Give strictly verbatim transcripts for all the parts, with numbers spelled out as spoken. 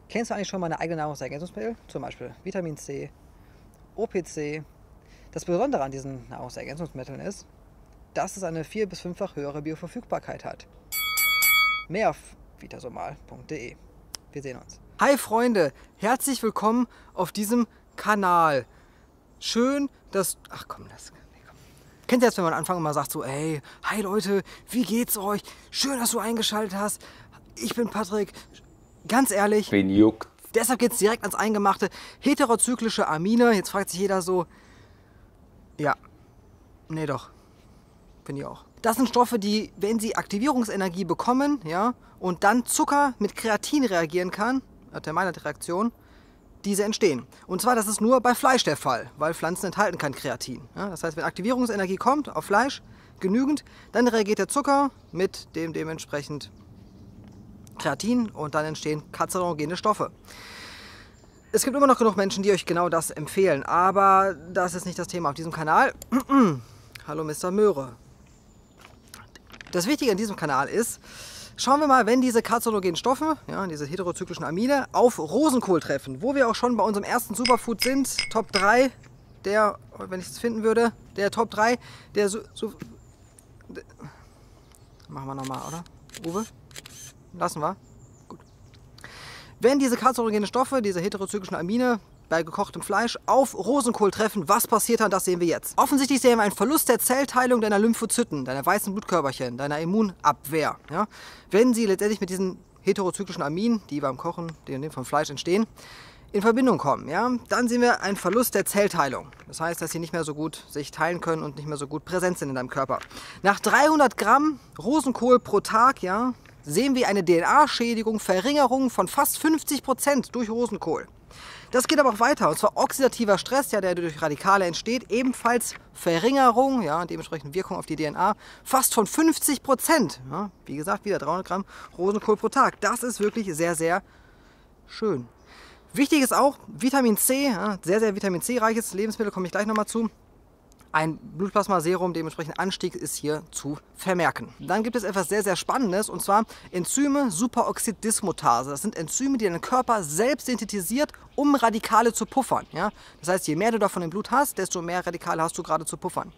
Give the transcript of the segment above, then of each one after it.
Kennst du eigentlich schon meine eigenen Nahrungsergänzungsmittel? Zum Beispiel Vitamin C, O P C. Das Besondere an diesen Nahrungsergänzungsmitteln ist, dass es eine vier- bis fünffach höhere Bioverfügbarkeit hat. Mehr auf vitasomal punkt de. Wir sehen uns. Hi Freunde, herzlich willkommen auf diesem Kanal. Schön, dass... Ach komm, das... Nee, komm. Kennt ihr das, wenn man am Anfang immer sagt so, ey, hi Leute, wie geht's euch? Schön, dass du eingeschaltet hast. Ich bin Patrick. Ganz ehrlich, wen juckt? Deshalb geht es direkt ans Eingemachte. Heterozyklische Amine. Jetzt fragt sich jeder so, ja, nee doch, finde ich auch. Das sind Stoffe, die, wenn sie Aktivierungsenergie bekommen, ja, und dann Zucker mit Kreatin reagieren kann, der Maillard-Reaktion, diese entstehen. Und zwar, das ist nur bei Fleisch der Fall, weil Pflanzen enthalten kein Kreatin. Ja, das heißt, wenn Aktivierungsenergie kommt auf Fleisch, genügend, dann reagiert der Zucker mit dem dementsprechend Kreatin und dann entstehen kanzerogene Stoffe. Es gibt immer noch genug Menschen, die euch genau das empfehlen, aber das ist nicht das Thema auf diesem Kanal. Hallo Mister Möhre. Das Wichtige an diesem Kanal ist, schauen wir mal, wenn diese kanzerogenen Stoffe, ja, diese heterozyklischen Amine, auf Rosenkohl treffen, wo wir auch schon bei unserem ersten Superfood sind, Top drei, der, wenn ich es finden würde, der Top drei, der so... so der, machen wir nochmal, oder? Uwe? Lassen wir. Gut. Wenn diese kanzerogenen Stoffe, diese heterozyklischen Amine bei gekochtem Fleisch auf Rosenkohl treffen, was passiert dann? Das sehen wir jetzt. Offensichtlich sehen wir einen Verlust der Zellteilung deiner Lymphozyten, deiner weißen Blutkörperchen, deiner Immunabwehr. Ja? Wenn sie letztendlich mit diesen heterozyklischen Aminen, die beim Kochen die vom Fleisch entstehen, in Verbindung kommen, ja? Dann sehen wir einen Verlust der Zellteilung. Das heißt, dass sie nicht mehr so gut sich teilen können und nicht mehr so gut präsent sind in deinem Körper. Nach dreihundert Gramm Rosenkohl pro Tag, ja, sehen wir eine D N A-Schädigung, Verringerung von fast fünfzig Prozent durch Rosenkohl. Das geht aber auch weiter, und zwar oxidativer Stress, ja, der durch Radikale entsteht, ebenfalls Verringerung, ja, dementsprechend Wirkung auf die D N A, fast von fünfzig Prozent. Ja, wie gesagt, wieder dreihundert Gramm Rosenkohl pro Tag. Das ist wirklich sehr, sehr schön. Wichtig ist auch Vitamin C, ja, sehr, sehr Vitamin C-reiches Lebensmittel, komme ich gleich nochmal zu. Ein Blutplasma-Serum, dementsprechend Anstieg ist hier zu vermerken. Dann gibt es etwas sehr, sehr Spannendes, und zwar Enzyme Superoxidismutase. Das sind Enzyme, die dein Körper selbst synthetisiert, um Radikale zu puffern. Ja? Das heißt, je mehr du davon im Blut hast, desto mehr Radikale hast du gerade zu puffern.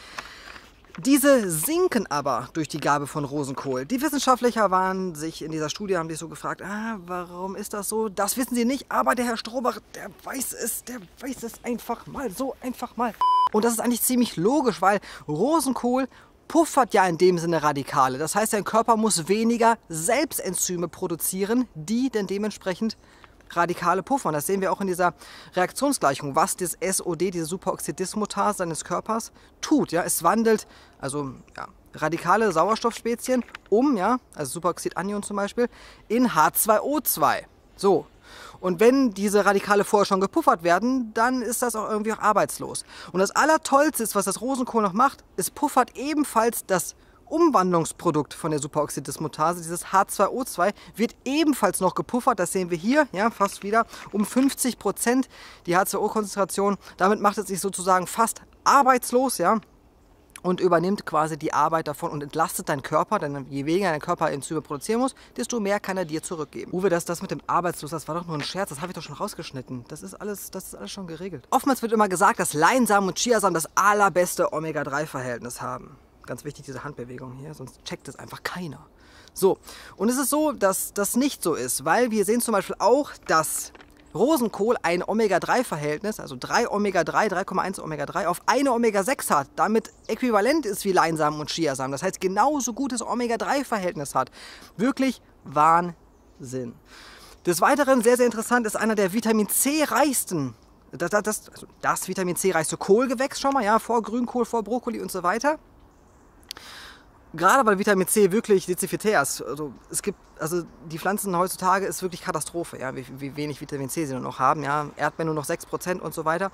Diese sinken aber durch die Gabe von Rosenkohl. Die Wissenschaftler waren sich in dieser Studie, haben sich so gefragt, ah, warum ist das so? Das wissen sie nicht, aber der Herr Strobach, der weiß es, der weiß es einfach mal, so einfach mal. Und das ist eigentlich ziemlich logisch, weil Rosenkohl puffert ja in dem Sinne Radikale. Das heißt, dein Körper muss weniger Selbstenzyme produzieren, die dann dementsprechend Radikale puffern. Das sehen wir auch in dieser Reaktionsgleichung, was das S O D, diese Superoxidismutase deines Körpers, tut. Ja? Es wandelt also ja, radikale Sauerstoffspezien um, ja, also Superoxidanion zum Beispiel, in H zwei O zwei. So. Und wenn diese Radikale vorher schon gepuffert werden, dann ist das auch irgendwie auch arbeitslos. Und das Allertollste ist, was das Rosenkohl noch macht, es puffert ebenfalls das Umwandlungsprodukt von der Superoxidismutase, dieses H zwei O zwei, wird ebenfalls noch gepuffert. Das sehen wir hier, ja, fast wieder um fünfzig Prozent die H zwei O-Konzentration. Damit macht es sich sozusagen fast arbeitslos, ja, und übernimmt quasi die Arbeit davon und entlastet deinen Körper, denn je weniger dein Körper Enzyme produzieren muss, desto mehr kann er dir zurückgeben. Uwe, das, das mit dem Arbeitslos, das war doch nur ein Scherz, das habe ich doch schon rausgeschnitten. Das ist alles, das ist alles schon geregelt. Oftmals wird immer gesagt, dass Leinsamen und Chiasamen das allerbeste Omega drei Verhältnis haben. Ganz wichtig, diese Handbewegung hier, sonst checkt es einfach keiner. So, und es ist so, dass das nicht so ist, weil wir sehen zum Beispiel auch, dass Rosenkohl ein Omega drei Verhältnis, also drei Omega drei, drei Komma eins Omega drei auf eine Omega sechs hat, damit äquivalent ist wie Leinsamen und Chiasamen. Das heißt, genauso gutes Omega drei Verhältnis hat. Wirklich Wahnsinn. Des Weiteren, sehr, sehr interessant, ist einer der Vitamin C-reichsten, das, das, das, also das Vitamin C-reichste Kohlgewächs schon mal, ja, vor Grünkohl, vor Brokkoli und so weiter. Gerade weil Vitamin C wirklich dezifitär ist. Also es gibt, also die Pflanzen heutzutage ist wirklich Katastrophe, ja, wie, wie wenig Vitamin C sie nur noch haben. Ja, Erdbeeren nur noch sechs Prozent und so weiter.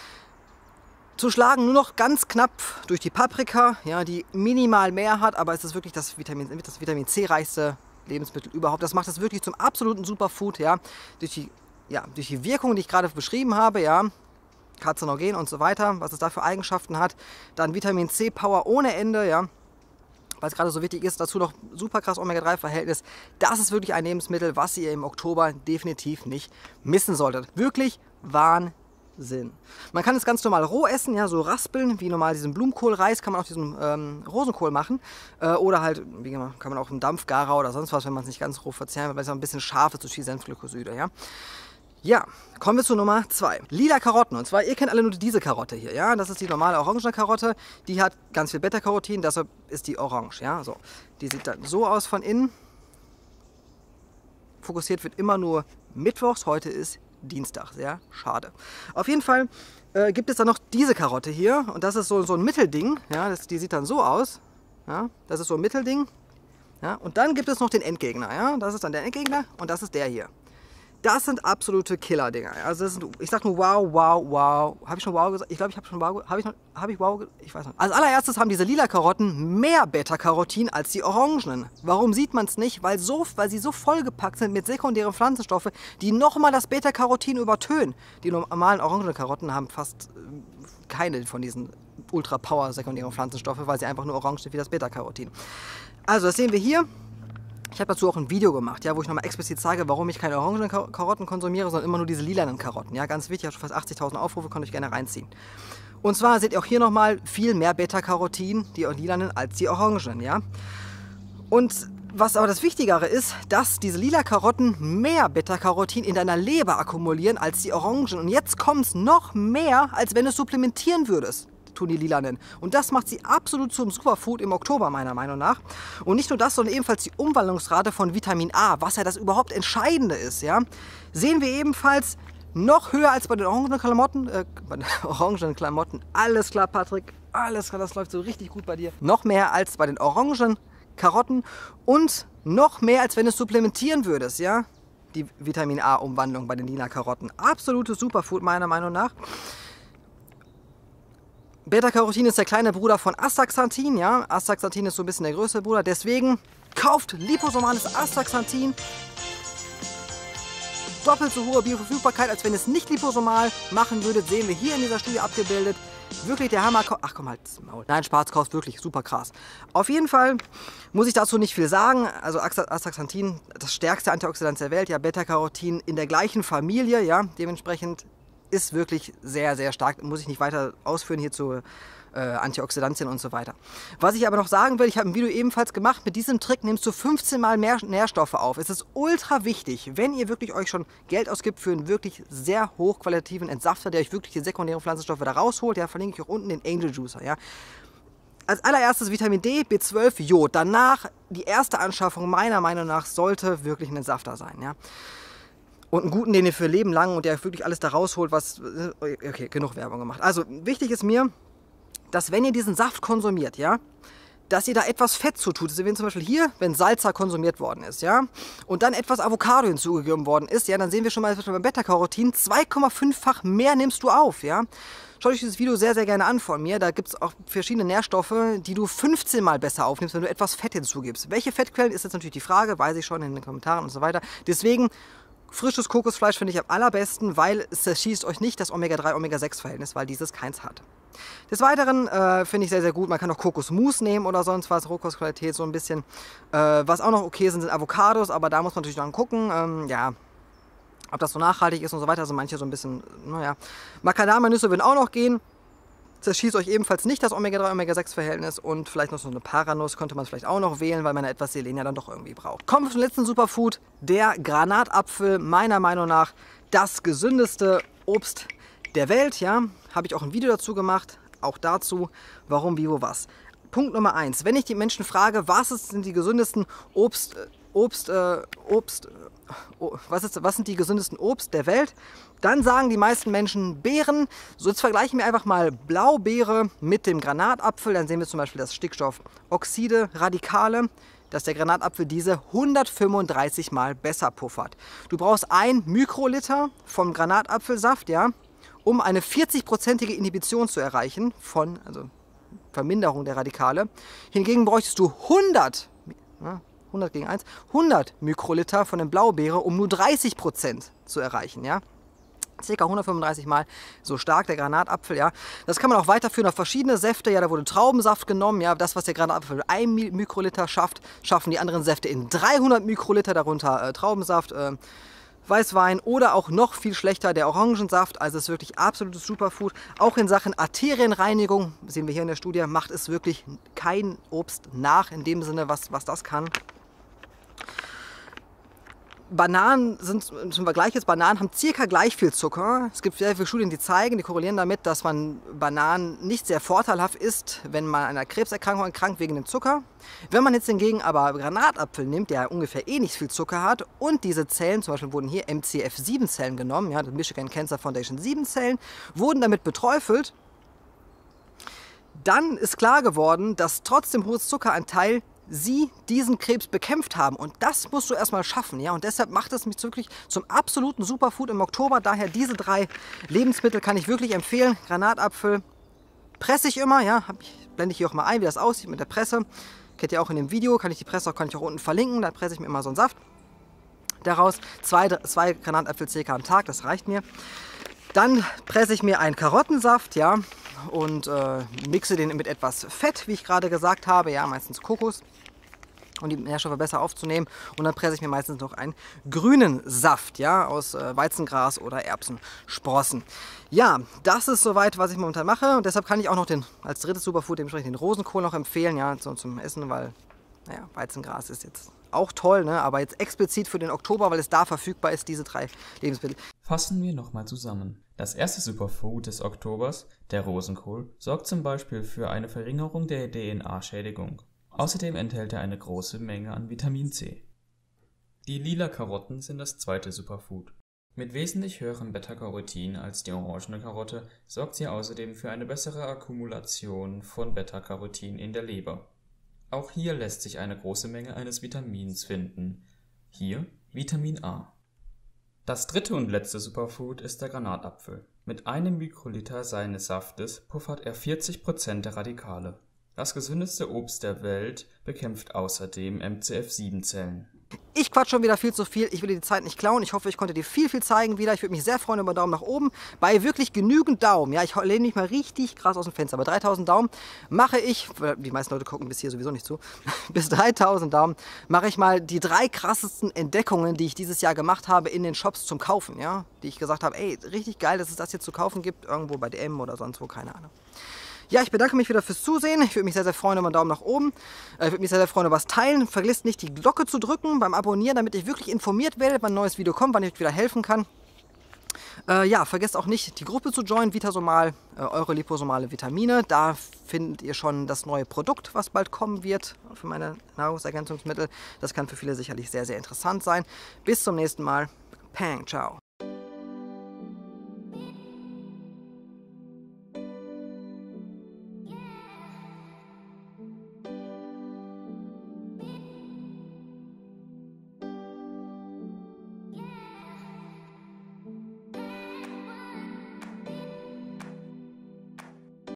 Zu schlagen nur noch ganz knapp durch die Paprika, ja, die minimal mehr hat, aber es ist wirklich das Vitamin, das Vitamin C-reichste Lebensmittel überhaupt. Das macht es wirklich zum absoluten Superfood, ja, durch die, ja, durch die Wirkung, die ich gerade beschrieben habe, ja, Karzinogen und so weiter, was es da für Eigenschaften hat. Dann Vitamin C-Power ohne Ende, ja. weil es gerade so wichtig ist. Dazu noch super krass Omega drei Verhältnis. Das ist wirklich ein Lebensmittel, was ihr im Oktober definitiv nicht missen solltet. Wirklich Wahnsinn. Man kann es ganz normal roh essen, ja, so raspeln, wie normal diesen Blumenkohlreis kann man auch diesen ähm, Rosenkohl machen. Äh, oder halt, wie gesagt, kann man auch einen Dampfgarer oder sonst was, wenn man es nicht ganz roh verzehren will, weil es auch ein bisschen scharf ist, zu viel Senfglycoside, ja. Ja, kommen wir zu Nummer zwei. Lila Karotten. Und zwar, ihr kennt alle nur diese Karotte hier, ja. Das ist die normale orangene Karotte. Die hat ganz viel Beta-Carotin, deshalb ist die orange, ja. So, die sieht dann so aus von innen. Fokussiert wird immer nur mittwochs. Heute ist Dienstag. Sehr schade. Auf jeden Fall äh, gibt es dann noch diese Karotte hier. Und das ist so, so ein Mittelding. Ja, das, die sieht dann so aus. Ja, das ist so ein Mittelding. Ja, und dann gibt es noch den Endgegner. Ja, das ist dann der Endgegner und das ist der hier. Das sind absolute Killer-Dinger. Also das sind, ich sag nur wow, wow, wow. Habe ich schon wow gesagt? Ich glaube, ich habe schon wow gesagt. Habe ich, hab ich wow gesagt? Ich weiß nicht. Als allererstes haben diese lila Karotten mehr Beta-Carotin als die orangenen. Warum sieht man es nicht? Weil, so, weil sie so vollgepackt sind mit sekundären Pflanzenstoffen, die nochmal das Beta-Carotin übertönen. Die normalen orangenen Karotten haben fast keine von diesen Ultra-Power sekundären Pflanzenstoffe, weil sie einfach nur orange sind wie das Beta-Carotin. Also das sehen wir hier. Ich habe dazu auch ein Video gemacht, ja, wo ich nochmal explizit zeige, warum ich keine orangenen Karotten konsumiere, sondern immer nur diese lilanen Karotten. Ja, ganz wichtig, hat schon fast achtzigtausend Aufrufe, könnt ihr euch gerne reinziehen. Und zwar seht ihr auch hier nochmal viel mehr Beta-Carotin, die lilanen, als die orangenen. Ja? Und was aber das Wichtigere ist, dass diese lila Karotten mehr Beta-Carotin in deiner Leber akkumulieren als die orangen. Und jetzt kommt es noch mehr, als wenn du es supplementieren würdest. Tun die Lilanen. Und das macht sie absolut zum Superfood im Oktober, meiner Meinung nach. Und nicht nur das, sondern ebenfalls die Umwandlungsrate von Vitamin A, was ja das überhaupt Entscheidende ist, ja, sehen wir ebenfalls noch höher als bei den orangenen Klamotten. Äh, bei den orangenen Klamotten. Alles klar, Patrick. Alles klar, das läuft so richtig gut bei dir. Noch mehr als bei den orangen Karotten und noch mehr, als wenn du es supplementieren würdest, ja. Die Vitamin A-Umwandlung bei den lila Karotten. Absolutes Superfood, meiner Meinung nach. Beta-Carotin ist der kleine Bruder von Astaxanthin, ja. Astaxanthin ist so ein bisschen der größte Bruder, deswegen kauft liposomales Astaxanthin. Doppelt so hohe Bioverfügbarkeit, als wenn es nicht liposomal machen würdet, sehen wir hier in dieser Studie abgebildet. Wirklich der Hammer. Ach komm, halt das Maul. Nein, Spaß, kauft wirklich super krass. Auf jeden Fall muss ich dazu nicht viel sagen. Also Astaxanthin, das stärkste Antioxidant der Welt, ja, Beta-Carotin in der gleichen Familie, ja, dementsprechend ist wirklich sehr, sehr stark. Muss ich nicht weiter ausführen hier zu äh, Antioxidantien und so weiter. Was ich aber noch sagen will, ich habe ein Video ebenfalls gemacht. Mit diesem Trick nimmst du fünfzehn Mal mehr Nährstoffe auf. Es ist ultra wichtig, wenn ihr wirklich euch schon Geld ausgibt für einen wirklich sehr hochqualitativen Entsafter, der euch wirklich die sekundären Pflanzenstoffe da rausholt. Ja, verlinke ich auch unten den Angel Juicer. Ja. Als allererstes Vitamin D, B zwölf, Jod. Danach die erste Anschaffung meiner Meinung nach sollte wirklich ein Entsafter sein. Ja. Und einen guten, den ihr für Leben lang und der wirklich alles da rausholt, was... Okay, genug Werbung gemacht. Also, wichtig ist mir, dass wenn ihr diesen Saft konsumiert, ja, dass ihr da etwas Fett zu tut. Also wenn zum Beispiel hier, wenn Salsa konsumiert worden ist, ja, und dann etwas Avocado hinzugegeben worden ist, ja, dann sehen wir schon mal beim Beta-Carotin, zwei Komma fünffach mehr nimmst du auf, ja. Schaut euch dieses Video sehr, sehr gerne an von mir. Da gibt es auch verschiedene Nährstoffe, die du fünfzehn Mal besser aufnimmst, wenn du etwas Fett hinzugibst. Welche Fettquellen ist jetzt natürlich die Frage, weiß ich schon in den Kommentaren und so weiter. Deswegen... Frisches Kokosfleisch finde ich am allerbesten, weil es zerschießt euch nicht das Omega drei Omega sechs Verhältnis, weil dieses keins hat. Des Weiteren äh, finde ich sehr, sehr gut, man kann auch Kokosmus nehmen oder sonst was, Rohkostqualität so ein bisschen. Äh, was auch noch okay sind, sind Avocados, aber da muss man natürlich dann gucken, ähm, ja, ob das so nachhaltig ist und so weiter. Also manche so ein bisschen, naja. Macadamia-Nüsse würden auch noch gehen. Zerschießt euch ebenfalls nicht das Omega drei Omega sechs Verhältnis und vielleicht noch so eine Paranuss könnte man vielleicht auch noch wählen, weil man etwas Selen ja dann doch irgendwie braucht. Kommen wir zum letzten Superfood, der Granatapfel, meiner Meinung nach das gesündeste Obst der Welt, ja, habe ich auch ein Video dazu gemacht, auch dazu, warum, wie, wo, was. Punkt Nummer eins, wenn ich die Menschen frage, was sind die gesündesten Obst, Obst, äh, Obst, Oh, was, ist, was sind die gesündesten Obst der Welt? Dann sagen die meisten Menschen Beeren. So, jetzt vergleichen wir einfach mal Blaubeere mit dem Granatapfel. Dann sehen wir zum Beispiel das Stickstoffoxide, Radikale, dass der Granatapfel diese hundertfünfunddreißig Mal besser puffert. Du brauchst ein Mikroliter vom Granatapfelsaft, ja, um eine vierzig-prozentige Inhibition zu erreichen, von, also Verminderung der Radikale. Hingegen bräuchtest du hundert, ja, hundert gegen eins, hundert Mikroliter von der Blaubeere, um nur dreißig Prozent zu erreichen. Ja? Circa hundertfünfunddreißig Mal so stark, der Granatapfel, ja. Das kann man auch weiterführen auf verschiedene Säfte, ja, da wurde Traubensaft genommen, ja. Das, was der Granatapfel in einem Mikroliter schafft, schaffen die anderen Säfte in dreihundert Mikroliter, darunter äh, Traubensaft, äh, Weißwein oder auch noch viel schlechter der Orangensaft. Also es ist wirklich absolutes Superfood. Auch in Sachen Arterienreinigung, sehen wir hier in der Studie, macht es wirklich kein Obst nach, in dem Sinne, was, was das kann. Bananen sind zum Vergleich jetzt, Bananen haben circa gleich viel Zucker. Es gibt sehr viele Studien, die zeigen, die korrelieren damit, dass man Bananen nicht sehr vorteilhaft isst, wenn man an einer Krebserkrankung erkrankt wegen dem Zucker. Wenn man jetzt hingegen aber Granatapfel nimmt, der ungefähr eh nicht viel Zucker hat und diese Zellen, zum Beispiel wurden hier M C F sieben Zellen genommen, ja, das Michigan Cancer Foundation sieben Zellen, wurden damit beträufelt, dann ist klar geworden, dass trotz dem hohen Zuckeranteil sie diesen Krebs bekämpft haben. Und das musst du erstmal schaffen. Ja? Und deshalb macht es mich wirklich zum absoluten Superfood im Oktober. Daher diese drei Lebensmittel kann ich wirklich empfehlen. Granatapfel presse ich immer. Ja? Ich blende ich hier auch mal ein, wie das aussieht mit der Presse. Kennt ihr auch in dem Video. Kann ich die Presse auch, kann ich auch unten verlinken. Da presse ich mir immer so einen Saft daraus. Zwei, zwei Granatäpfel circa am Tag, das reicht mir. Dann presse ich mir einen Karottensaft, ja, und äh, mixe den mit etwas Fett, wie ich gerade gesagt habe, ja, meistens Kokos, um die Nährstoffe besser aufzunehmen. Und dann presse ich mir meistens noch einen grünen Saft, ja, aus äh, Weizengras oder Erbsensprossen. Ja, das ist soweit, was ich momentan mache. Und deshalb kann ich auch noch den, als drittes Superfood dementsprechend den Rosenkohl noch empfehlen, ja, so, zum Essen, weil, naja, Weizengras ist jetzt auch toll, ne, aber jetzt explizit für den Oktober, weil es da verfügbar ist, diese drei Lebensmittel. Fassen wir nochmal zusammen. Das erste Superfood des Oktobers, der Rosenkohl, sorgt zum Beispiel für eine Verringerung der D N A-Schädigung. Außerdem enthält er eine große Menge an Vitamin C. Die lila Karotten sind das zweite Superfood. Mit wesentlich höherem Beta-Carotin als die orangene Karotte sorgt sie außerdem für eine bessere Akkumulation von Beta-Carotin in der Leber. Auch hier lässt sich eine große Menge eines Vitamins finden. Hier Vitamin A. Das dritte und letzte Superfood ist der Granatapfel. Mit einem Mikroliter seines Saftes puffert er vierzig Prozent der Radikale. Das gesündeste Obst der Welt bekämpft außerdem M C F sieben Zellen. Ich quatsch schon wieder viel zu viel, ich will dir die Zeit nicht klauen. Ich hoffe, ich konnte dir viel, viel zeigen wieder. Ich würde mich sehr freuen über einen Daumen nach oben. Bei wirklich genügend Daumen, ja, ich lehne mich mal richtig krass aus dem Fenster. Bei dreitausend Daumen mache ich, die meisten Leute gucken bis hier sowieso nicht zu, bis dreitausend Daumen mache ich mal die drei krassesten Entdeckungen, die ich dieses Jahr gemacht habe in den Shops zum Kaufen, ja. Die ich gesagt habe, ey, richtig geil, dass es das hier zu kaufen gibt, irgendwo bei D M oder sonst wo, keine Ahnung. Ja, ich bedanke mich wieder fürs Zusehen. Ich würde mich sehr, sehr freuen über einen Daumen nach oben. Ich würde mich sehr, sehr freuen über das Teilen. Vergesst nicht, die Glocke zu drücken beim Abonnieren, damit ich wirklich informiert werde, wann ein neues Video kommt, wann ich euch wieder helfen kann. Äh, ja, vergesst auch nicht, die Gruppe zu joinen, Vitasomal, äh, eure liposomale Vitamine. Da findet ihr schon das neue Produkt, was bald kommen wird für meine Nahrungsergänzungsmittel. Das kann für viele sicherlich sehr, sehr interessant sein. Bis zum nächsten Mal. Pang, ciao.